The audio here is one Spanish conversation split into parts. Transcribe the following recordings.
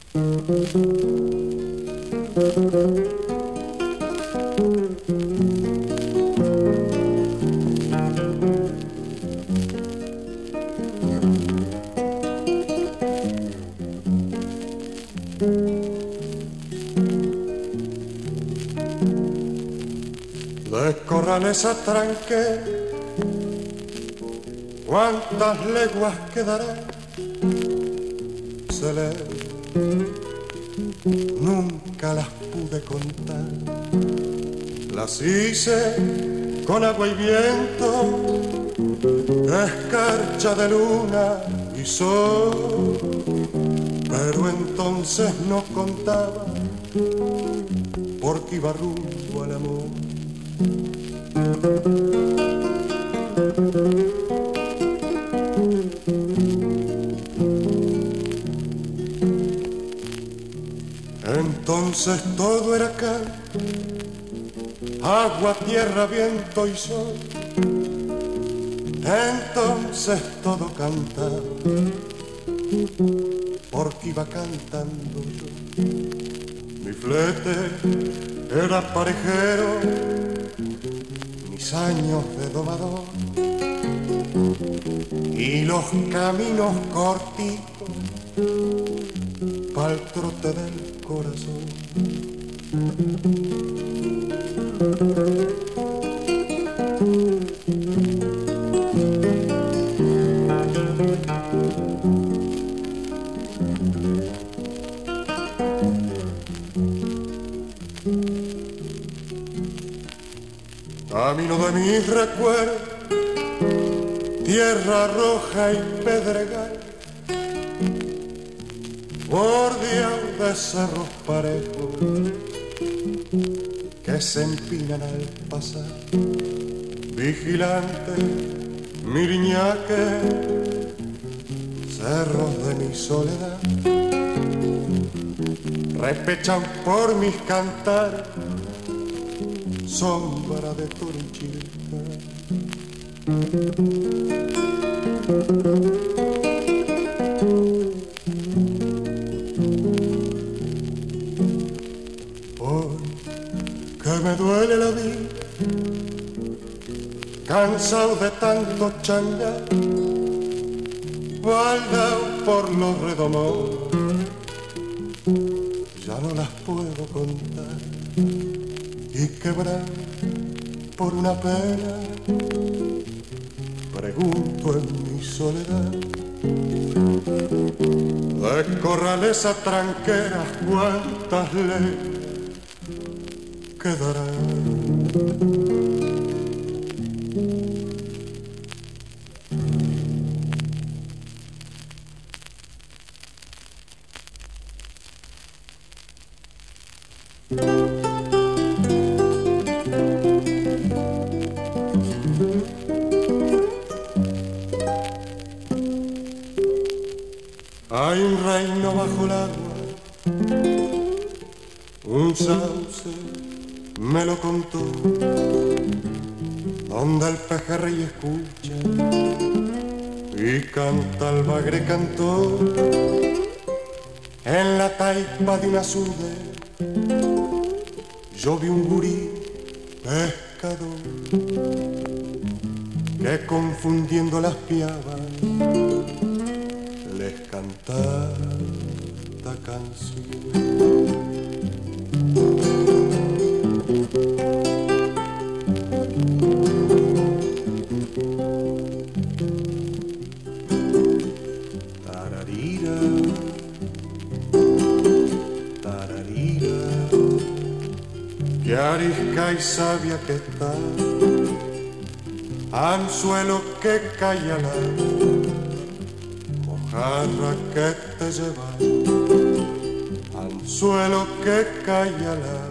De Corrales a Tranquera, ¿cuántas leguas quedarán? Se lee, nunca las pude contar. Las hice con agua y viento, escarcha de luna y sol, pero entonces no contaba porque iba rumbo al amor. Entonces todo era canto, agua, tierra, viento y sol. Entonces todo cantaba, porque iba cantando yo. Mi flete era parejero, mis años de domador, y los caminos cortitos pa'l trote del corazón. Camino de mis recuerdos, tierra roja y pedregal, bordeado de cerros parejos que se empinan al pasar. Vigilante, miriñaque, cerros de mi soledad, repechan por mis cantares, sombra de Torinchilca. Hoy que me duele la vida, cansado de tanto changar, baldao por los redomos, ya no las puedo contar. Y quebrar por una pena, pregunto en mi soledad. De Corrales a Tranquera, ¿cuántas leguas quedarán? Hay un reino bajo el agua, un sauce me lo contó, donde el pejerrey escucha y canta el bagre cantor en la taipa de una sude. Yo vi un gurí pescador que confundiendo las piabas les cantaba esta canción. Tararira, tararira, que arisca y sabia que está, anzuelo que calla la mojarra que te lleva, anzuelo que calla la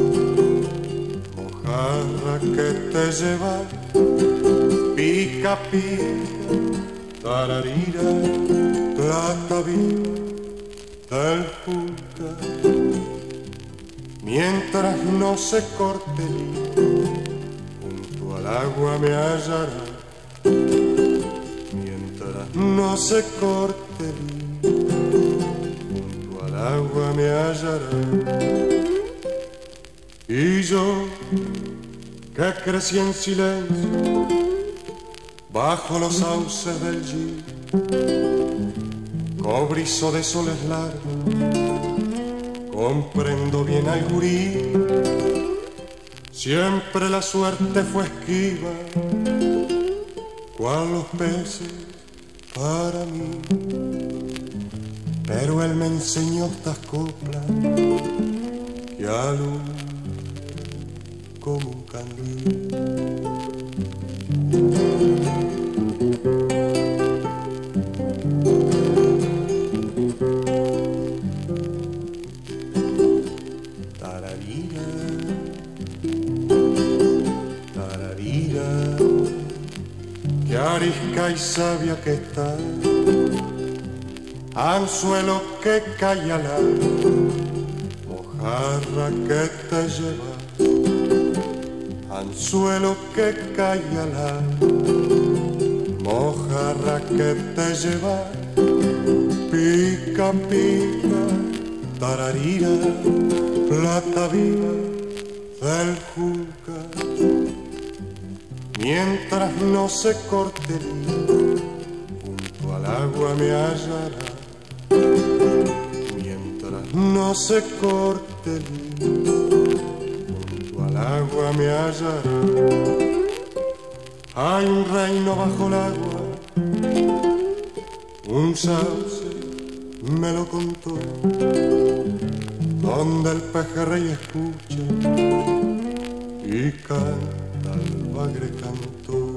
mojarra que te lleva, pica, pica, tararira, plata viva del Junta, mientras no se corte el hilo, junto al agua me hallará. No se corte el hilo, junto al agua me hallará. Y yo, que crecí en silencio bajo los sauces del Gil, cobrizo de soles largos, comprendo bien al gurí. Siempre la suerte fue esquiva, cual los peces para mí. Pero él me enseñó estas coplas que alumbran como un candil. Tararira, tararira, que arisca y sabia que está, anzuelo que cae al agua, mojarra que te lleva, anzuelo que cae al agua, mojarra que te lleva, pica, pica, tararira, plata viva del Júcar. Mientras no se corte el hilo, junto al agua me hallará. Mientras no se corte el hilo, junto al agua me hallará. Hay un reino bajo el agua, un sauce me lo contó, donde el pejerrey escucha y canta el bagre cantor.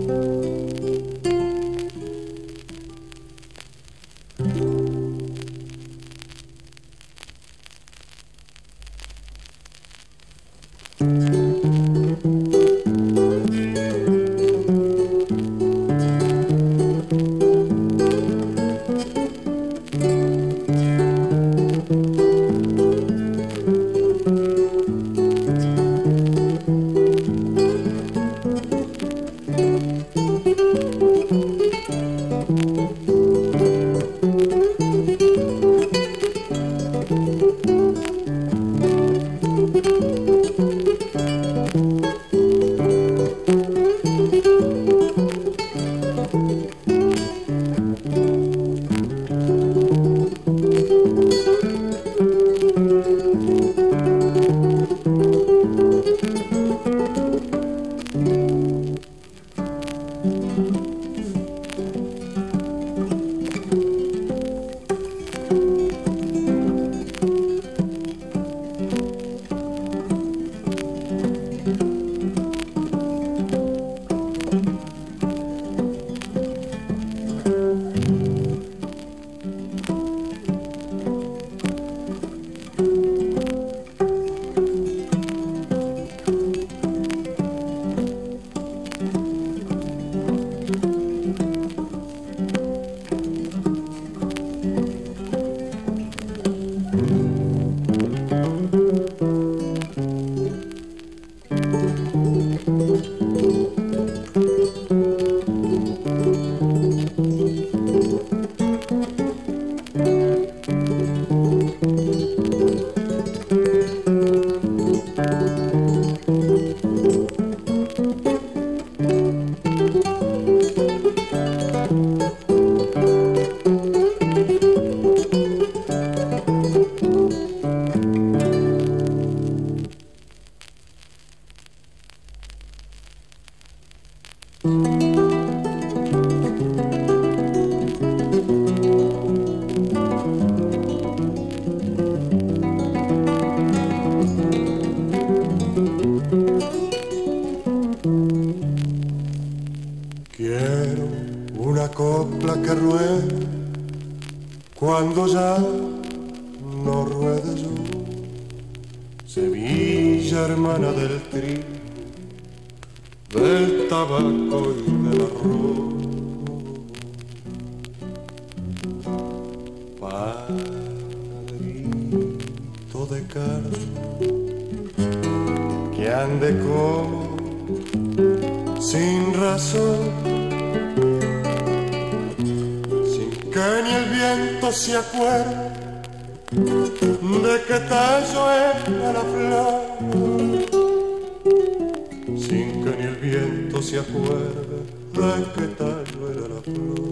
Quiero una copla que ruede cuando ya no ruede yo. Sevilla, hermana del trigo, del tabaco y del arroz. Padrito de carne que ande como sin razón, sin que ni el viento se acuerde de qué tallo era la flor, sin que ni el viento se acuerde de qué tallo era la flor.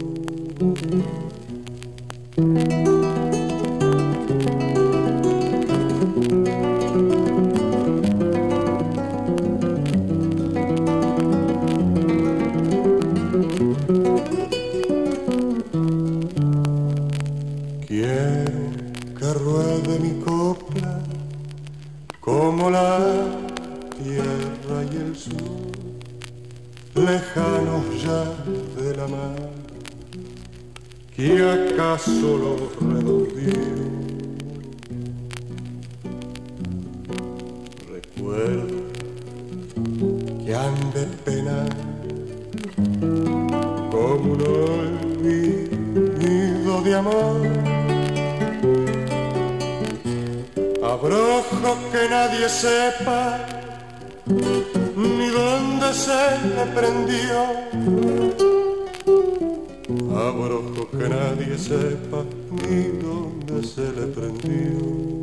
Quiero que ruede mi copla como la tierra y el sur, lejanos ya de la mar, que acaso los redondeó. Recuerdo que han de penar como un olvido de amor, abrojo que nadie sepa ni dónde se le prendió, abrojo que nadie sepa ni dónde se le prendió.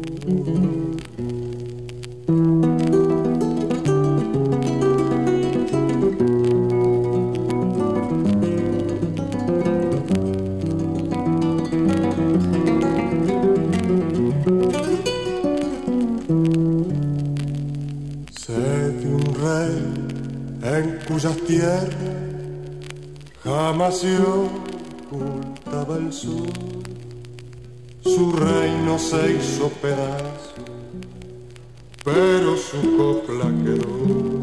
En cuyas tierras jamás se ocultaba el sol, su reino se hizo pedazo, pero su copla quedó.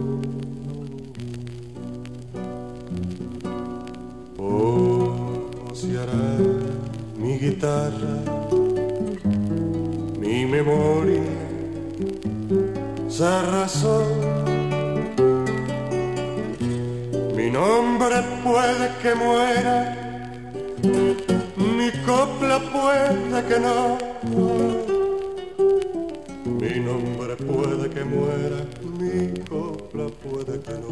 Rociará mi guitarra, mi memoria se arrasó. Mi nombre puede que muera, mi copla puede que no. Mi nombre puede que muera, mi copla puede que no.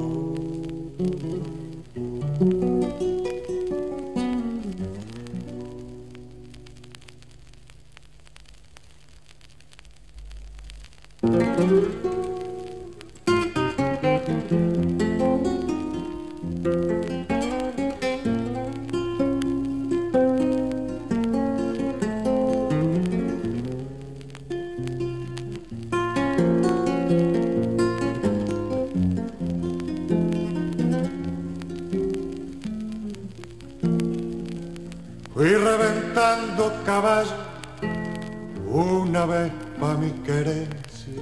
Fui reventando caballo una vez pa' mi querencia.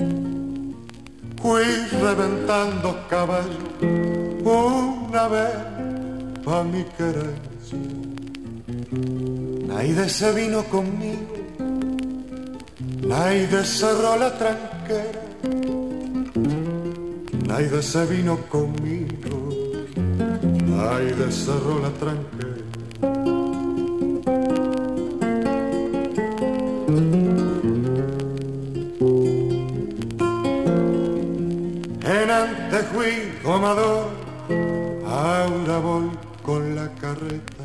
Fui reventando caballo una vez pa' mi querencia. Naide se vino conmigo, Naide cerró la tranquera, Naide se vino conmigo, Naide cerró la tranquera. Antes fui domador, ahora voy con la carreta.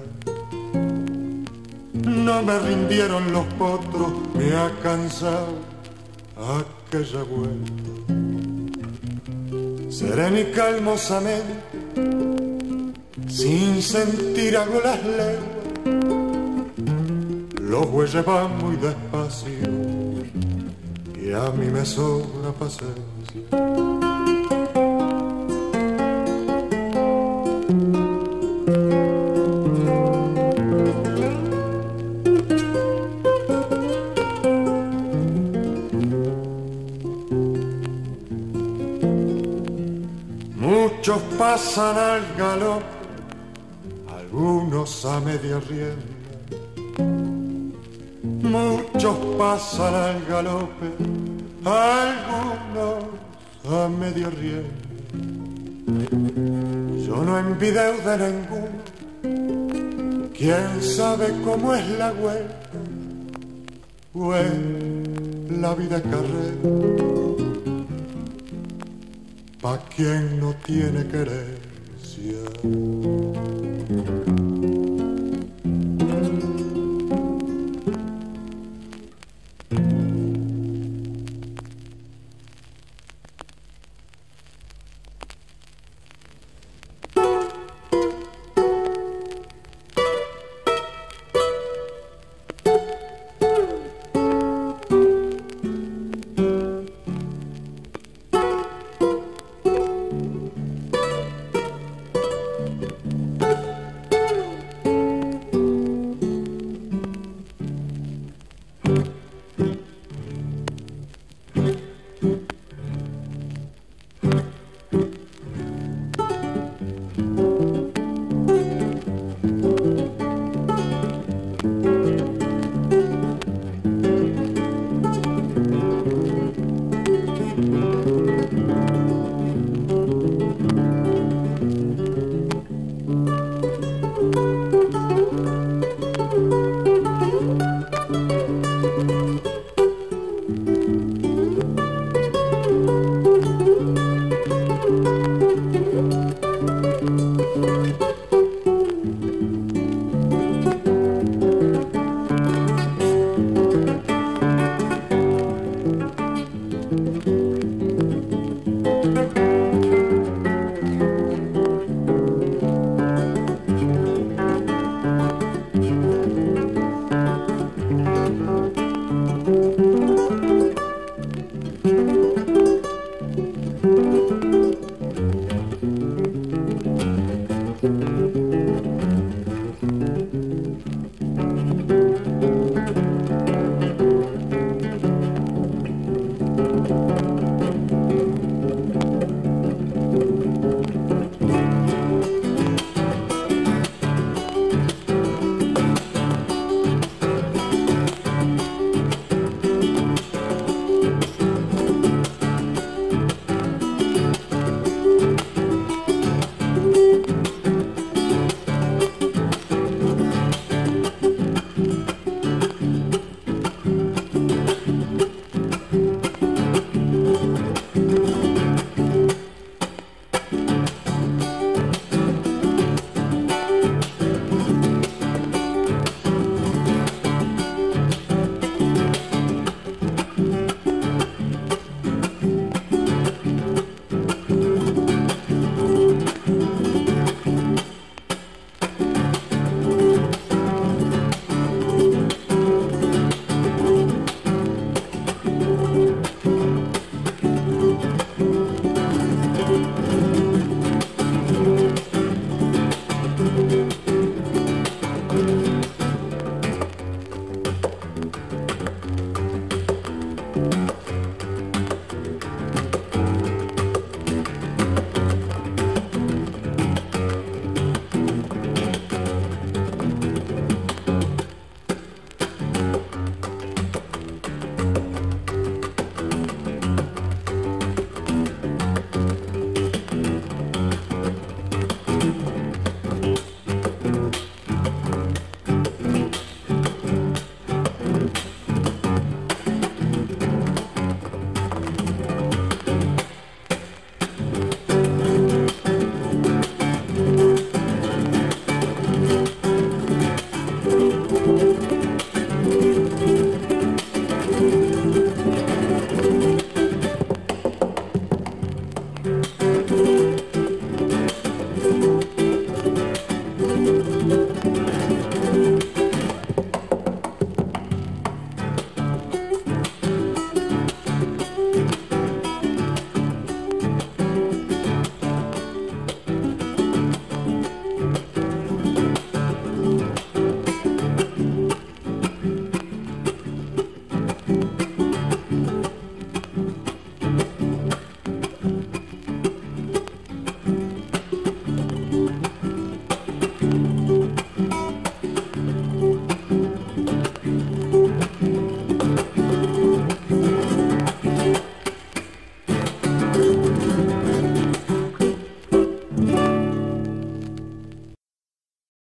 No me rindieron los potros, me ha cansado aquella vuelta. Sereno y calmosamente, sin sentir hago las leguas. Los bueyes van muy despacio y a mí me sobra paciencia. Muchos pasan al galope, algunos a media rienda. Muchos pasan al galope, algunos a media rienda. Yo no envidio de ninguno, quién sabe cómo es la vuelta, pues la vida carrera. Pa' quien no tiene querencia.